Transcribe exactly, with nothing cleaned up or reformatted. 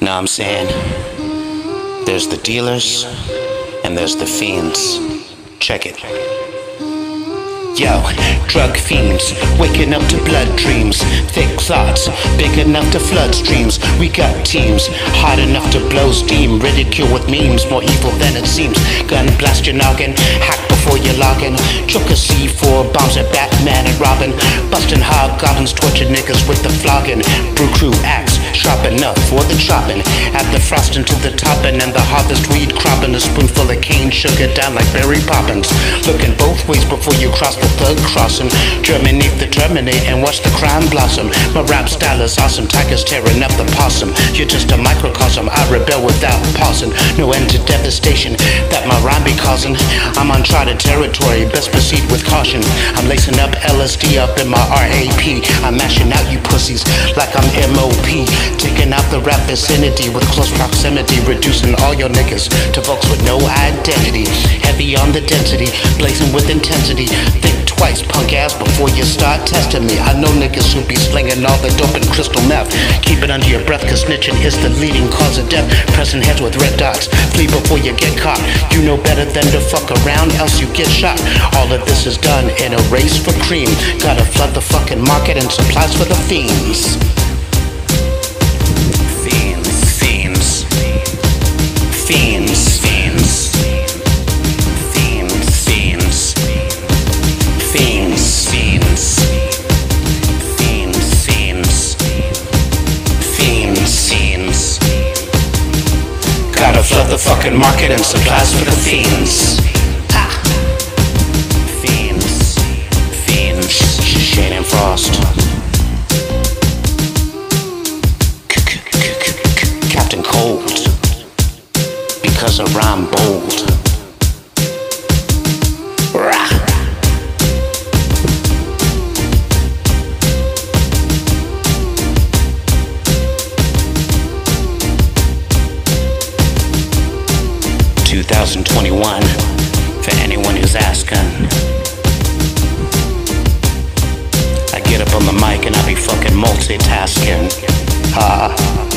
know what I'm saying? There's the dealers, and there's the fiends. Check it. Yo, drug fiends, waking up to blood dreams. Thick thoughts, big enough to flood streams. We got teams, hot enough to blow steam. Ridicule with memes, more evil than it seems. Gun blast your noggin, hack before you log in. Choke a C four, bombs at Batman and Robin. Bustin' hobgoblins, torture niggas with the flogging. Brew crew axe, sharp enough for the chopping. Add the frosting to the topping and the harvest weed cropping. A spoonful of cane sugar down like Berry Poppins. Looking both ways before you cross the third crossing. Germinate the terminate and watch the crime blossom. My rap style is awesome, tigers tearing up the possum. You're just a microcosm, I rebel without pausing. No end to devastation that my rhyme be causing. I'm uncharted territory, best proceed with caution. I'm lacing up L S D up in my R A P. I'm mashing out you pussies like I'm M O P. Taking out the rap vicinity with close proximity. Reducing all your niggas to folks with no identity. Heavy on the density, blazing with intensity. Think twice, punk ass, before you start testing me. I know niggas who be slinging all the dope and crystal meth. Keep it under your breath, cause snitching is the leading cause of death. Pressing heads with red dots, flee before you get caught. You know better than to fuck around, else you get shot. All of this is done in a race for cream. Gotta flood the fucking market and supplies for the fiends. Fiends, fiends, fiends, fiends. Gotta flood the fucking market and supplies for the fiends. Ha! Fiends, fiends, Shane and Frost. Captain Cold, because I rhyme bold. Rah! twenty twenty-one, for anyone who's asking. I get up on the mic and I be fucking multitasking. Ha.